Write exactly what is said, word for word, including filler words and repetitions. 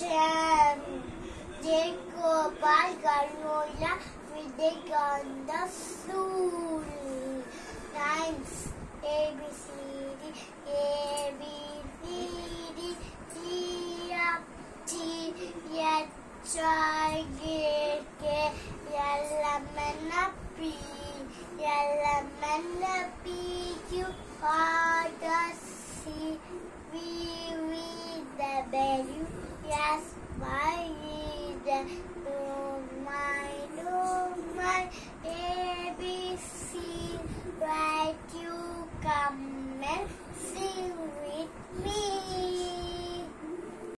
M. Jacob Garnola Videk on the stool. Rhymes A B C D A B C D E F G H I J K L M N P L M N P Q R S T V W X Y Z